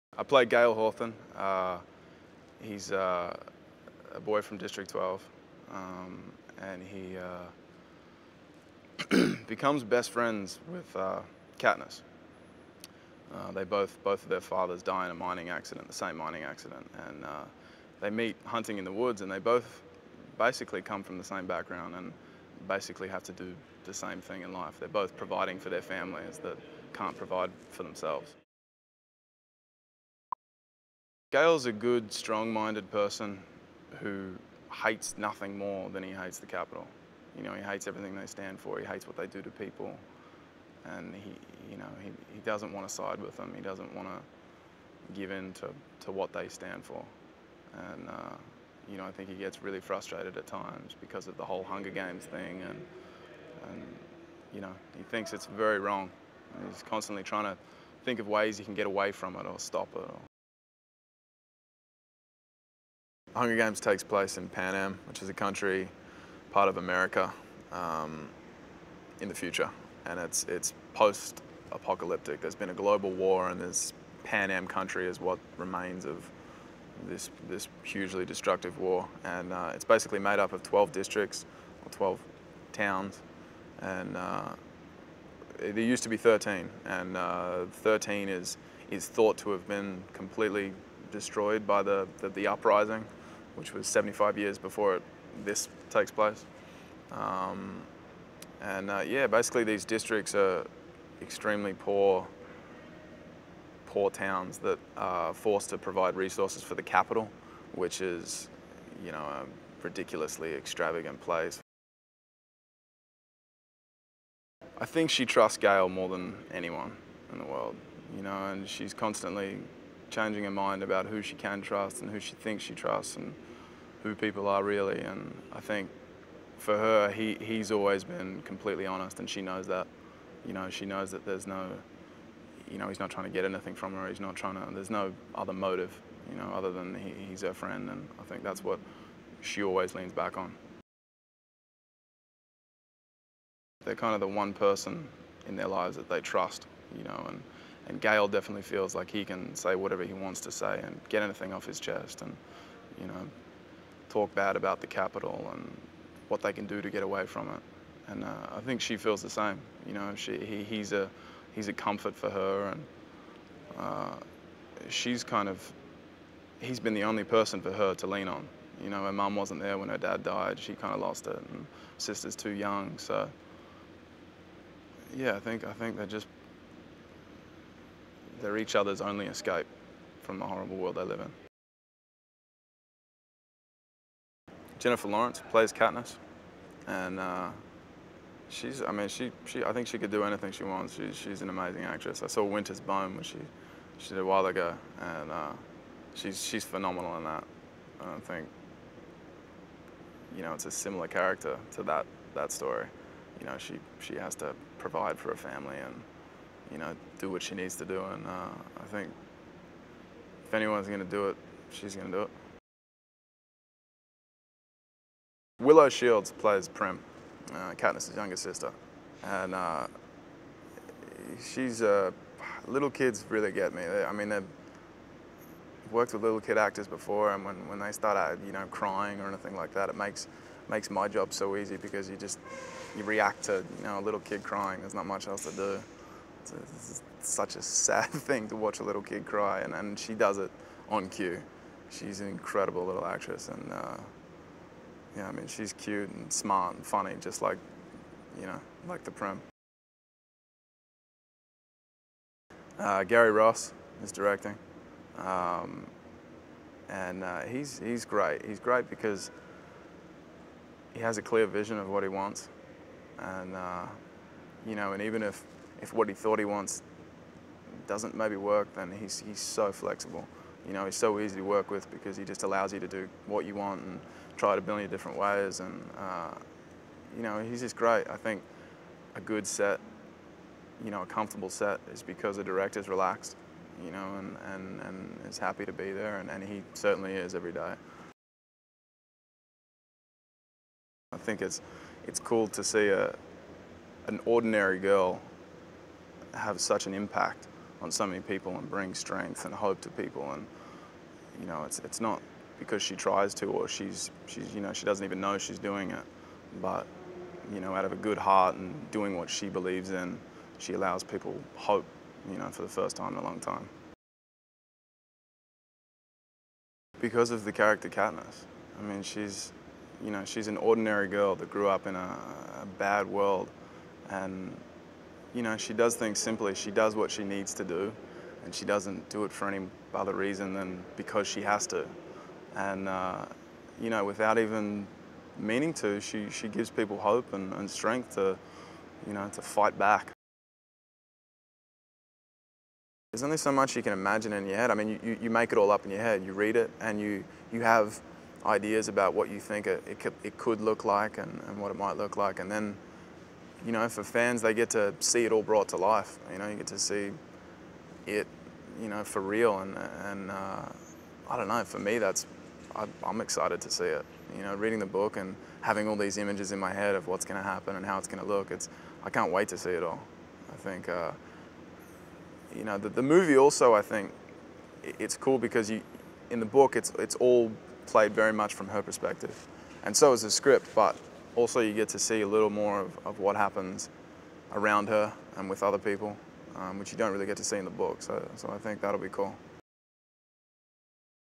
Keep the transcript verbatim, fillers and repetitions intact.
I play Gale Hawthorne. Uh, he's uh, a boy from District twelve, um, and he uh, becomes best friends with uh, Katniss. Uh, they both, both of their fathers die in a mining accident, the same mining accident, and uh, they meet hunting in the woods, and they both basically come from the same background and basically have to do the same thing in life. They're both providing for their families that can't provide for themselves. Gale's a good, strong-minded person who hates nothing more than he hates the Capitol. You know, he hates everything they stand for. He hates what they do to people, and he, you know, he, he doesn't want to side with them. He doesn't want to give in to, to what they stand for. And uh, you know, I think he gets really frustrated at times because of the whole Hunger Games thing, and and you know, he thinks it's very wrong. And he's constantly trying to think of ways he can get away from it or stop it. Or, Hunger Games takes place in Pan Am, which is a country, part of America, um, in the future, and it's it's post-apocalyptic. There's been a global war, and this Pan Am country is what remains of this this hugely destructive war, and uh, it's basically made up of twelve districts or twelve towns, and uh, there used to be thirteen, and uh, thirteen is is thought to have been completely destroyed by the the, the uprising, which was seventy-five years before it, this takes place. Um, and uh, yeah, basically these districts are extremely poor, poor towns that are forced to provide resources for the capital, which is, you know, a ridiculously extravagant place. I think she trusts Gale more than anyone in the world, you know, and she's constantly changing her mind about who she can trust and who she thinks she trusts and who people are really. And I think for her, he, he's always been completely honest, and she knows that. You know, she knows that there's no, you know, he's not trying to get anything from her. He's not trying to, there's no other motive, you know, other than he, he's her friend. And I think that's what she always leans back on. They're kind of the one person in their lives that they trust, you know, and, and Gale definitely feels like he can say whatever he wants to say and get anything off his chest, and, you know, talk bad about the Capitol and what they can do to get away from it. And uh, I think she feels the same. You know, she, he, he's a he's a comfort for her, and uh, she's kind of, he's been the only person for her to lean on. You know, her mum wasn't there when her dad died. She kind of lost it, and sister's too young. So yeah, I think I think they're just they're each other's only escape from the horrible world they live in. Jennifer Lawrence plays Katniss, and uh, she's, I mean, she, she, I think she could do anything she wants. She's, she's an amazing actress. I saw Winter's Bone, which she, she did a while ago, and uh, she's, she's phenomenal in that. I don't think, you know, it's a similar character to that, that story. You know, she, she has to provide for her family and, you know, do what she needs to do, and uh, I think if anyone's gonna do it, she's gonna do it. Willow Shields plays Prim, uh, Katniss' younger sister, and uh, she's uh, little kids really get me. They, I mean, they've worked with little kid actors before, and when, when they start out, you know, crying or anything like that, it makes makes my job so easy, because you just you react to, you know, a little kid crying. There's not much else to do. It's, a, it's such a sad thing to watch a little kid cry, and, and she does it on cue. She's an incredible little actress, and. Uh, Yeah, I mean, she's cute and smart and funny, just like, you know, like the Prim. Uh, Gary Ross is directing, um, and uh, he's he's great. He's great because he has a clear vision of what he wants, and uh, you know, and even if if what he thought he wants doesn't maybe work, then he's he's so flexible. You know, he's so easy to work with because he just allows you to do what you want and try it a billion different ways. And, uh, you know, he's just great. I think a good set, you know, a comfortable set is because the director's relaxed, you know, and, and, and is happy to be there, and, and he certainly is every day. I think it's, it's cool to see a, an ordinary girl have such an impact on so many people and bring strength and hope to people. And you know, it's it's not because she tries to, or she's she's you know she doesn't even know she's doing it, but you know, out of a good heart and doing what she believes in, she allows people hope, you know, for the first time in a long time. Because of the character Katniss. I mean, she's, you know, she's an ordinary girl that grew up in a, a bad world, and you know, she does things simply. She does what she needs to do, and she doesn't do it for any other reason than because she has to. And uh, you know, without even meaning to, she she gives people hope and, and strength to, you know, to fight back. There's only so much you can imagine in your head. I mean, you, you make it all up in your head. You read it, and you you have ideas about what you think it, it, could, it could look like and, and what it might look like. And then, you know, for fans, they get to see it all brought to life. You know, you get to see it, you know, for real. And, and uh, I don't know, for me, that's, I, I'm excited to see it. You know, reading the book and having all these images in my head of what's going to happen and how it's going to look, it's, I can't wait to see it all. I think, uh, you know, the, the movie also, I think, it's cool because you, in the book, it's, it's all played very much from her perspective. And so is the script, but also you get to see a little more of, of what happens around her and with other people, um, which you don't really get to see in the book. So, so I think that'll be cool.